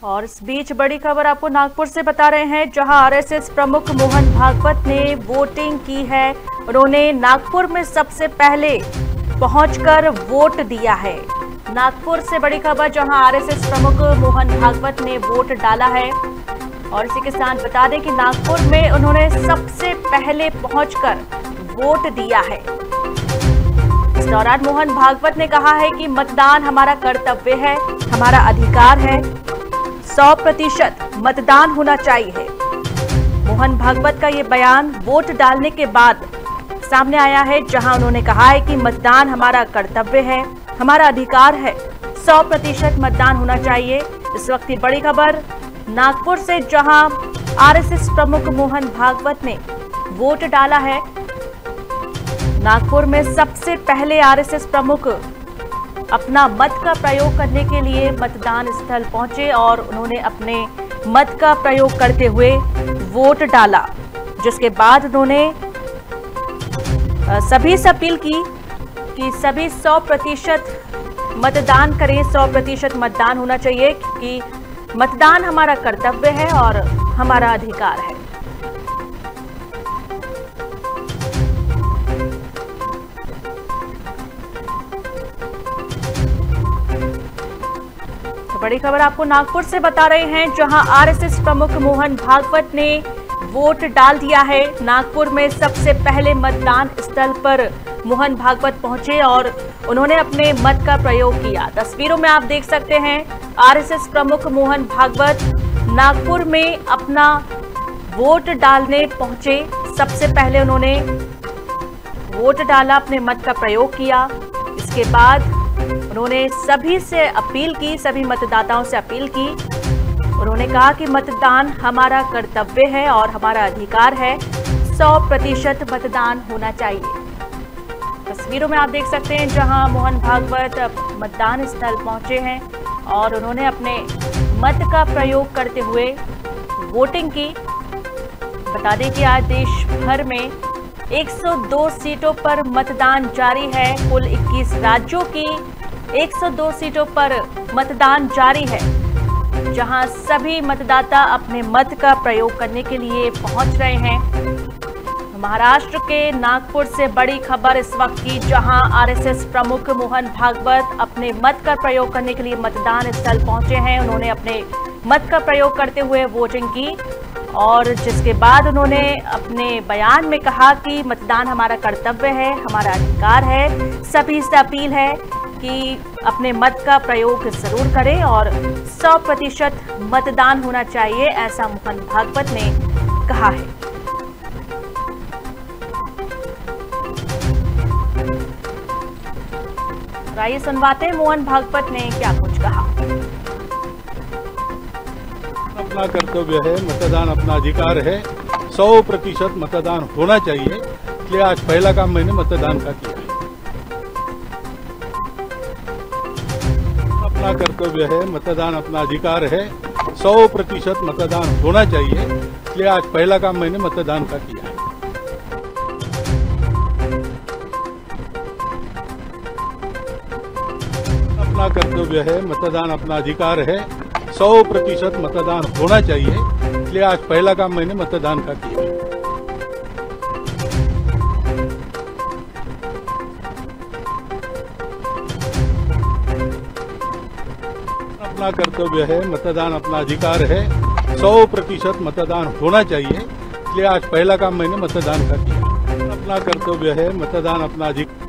और इस बीच बड़ी खबर आपको नागपुर से बता रहे हैं, जहां आरएसएस प्रमुख मोहन भागवत ने वोटिंग की है। उन्होंने नागपुर में सबसे पहले पहुंचकर वोट दिया है। नागपुर से बड़ी खबर, जहां आरएसएस प्रमुख मोहन भागवत ने वोट डाला है। और इसी के साथ बता दें कि नागपुर में उन्होंने सबसे पहले पहुंचकर वोट दिया है। इस दौरान मोहन भागवत ने कहा है कि मतदान हमारा कर्तव्य है, हमारा अधिकार है, 100% मतदान होना चाहिए। मोहन भागवत का ये बयान वोट डालने के बाद सामने आया है, जहां उन्होंने कहा है कि मतदान हमारा कर्तव्य है, हमारा अधिकार है, 100% मतदान होना चाहिए। इस वक्त की बड़ी खबर नागपुर से, जहां आरएसएस प्रमुख मोहन भागवत ने वोट डाला है। नागपुर में सबसे पहले आरएसएस प्रमुख अपना मत का प्रयोग करने के लिए मतदान स्थल पहुंचे और उन्होंने अपने मत का प्रयोग करते हुए वोट डाला, जिसके बाद उन्होंने सभी से अपील की कि सभी 100% मतदान करें, 100% मतदान होना चाहिए, क्योंकि मतदान हमारा कर्तव्य है और हमारा अधिकार है। बड़ी खबर आपको नागपुर से बता रहे हैं, जहां आरएसएस प्रमुख मोहन भागवत ने वोट डाल दिया है। नागपुर में सबसे पहले मतदान स्थल पर मोहन भागवत पहुंचे और उन्होंने अपने मत का प्रयोग किया। तस्वीरों में आप देख सकते हैं, आरएसएस प्रमुख मोहन भागवत नागपुर में अपना वोट डालने पहुंचे। सबसे पहले उन्होंने वोट डाला, अपने मत का प्रयोग किया। इसके बाद उन्होंने सभी से अपील की, सभी मतदाताओं से अपील की। उन्होंने कहा कि मतदान हमारा कर्तव्य है और हमारा अधिकार है, 100% मतदान होना चाहिए। तस्वीरों में आप देख सकते हैं, जहां मोहन भागवत मतदान स्थल पहुंचे हैं और उन्होंने अपने मत का प्रयोग करते हुए वोटिंग की। बता दें कि आज देश भर में 102 सीटों पर मतदान जारी है। कुल 21 राज्यों की 102 सीटों पर मतदान जारी है, जहां सभी मतदाता अपने मत का प्रयोग करने के लिए पहुंच रहे हैं। महाराष्ट्र के नागपुर से बड़ी खबर इस वक्त की, जहां आरएसएस प्रमुख मोहन भागवत अपने मत का प्रयोग करने के लिए मतदान स्थल पहुंचे हैं। उन्होंने अपने मत का प्रयोग करते हुए वोटिंग की और जिसके बाद उन्होंने अपने बयान में कहा कि मतदान हमारा कर्तव्य है, हमारा अधिकार है। सभी से अपील है कि अपने मत का प्रयोग जरूर करें और 100% मतदान होना चाहिए, ऐसा मोहन भागवत ने कहा है। आइए सुनवाते हैं मोहन भागवत ने क्या कुछ कहा। अपना कर्तव्य है, मतदान अपना अधिकार है, 100% मतदान होना चाहिए। इसलिए आज पहला काम मैंने मतदान का किया है। अपना कर्तव्य है, मतदान अपना अधिकार है, 100% मतदान होना चाहिए। इसलिए आज पहला काम मैंने मतदान का किया है। अपना कर्तव्य है, मतदान अपना अधिकार है, 100% मतदान होना चाहिए। इसलिए आज पहला काम मैंने मतदान का किया है। अपना कर्तव्य है, मतदान अपना अधिकार है, 100% मतदान होना चाहिए। इसलिए आज पहला काम मैंने मतदान का किया है। अपना कर्तव्य है, मतदान अपना अधिकार